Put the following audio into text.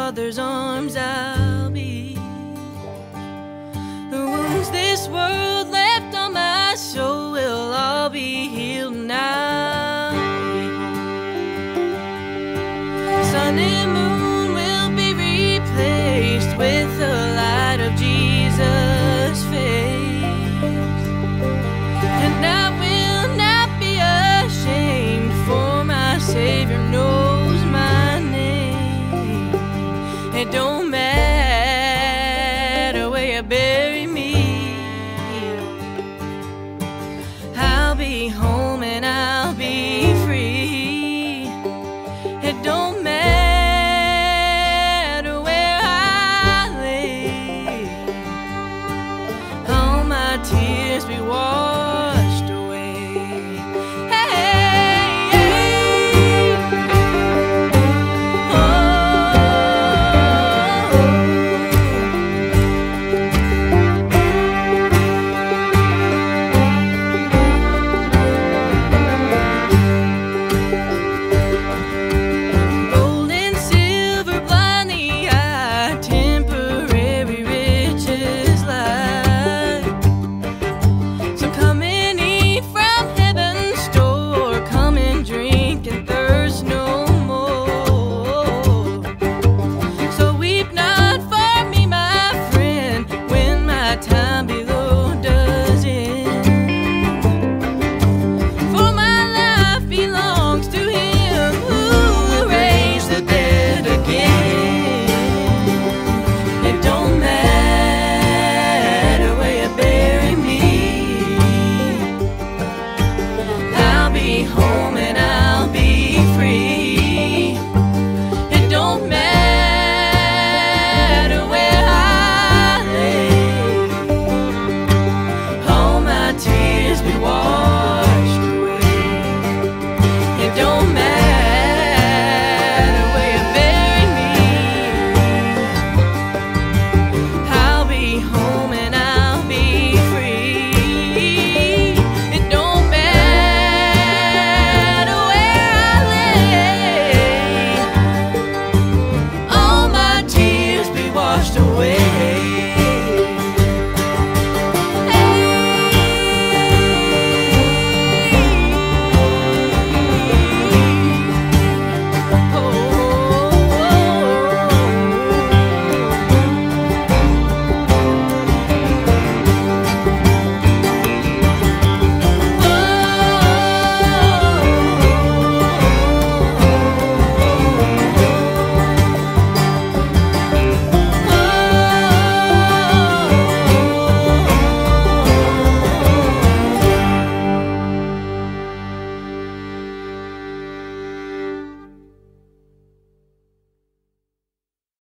Father's arms I'll be. The wounds this world left on my soul will all be healed now. Sun and moon will be replaced with the light of Jesus' face, and I will not be ashamed, for my Savior knows my name. It don't matter where you bury me, I'll be home and I'll be free. It don't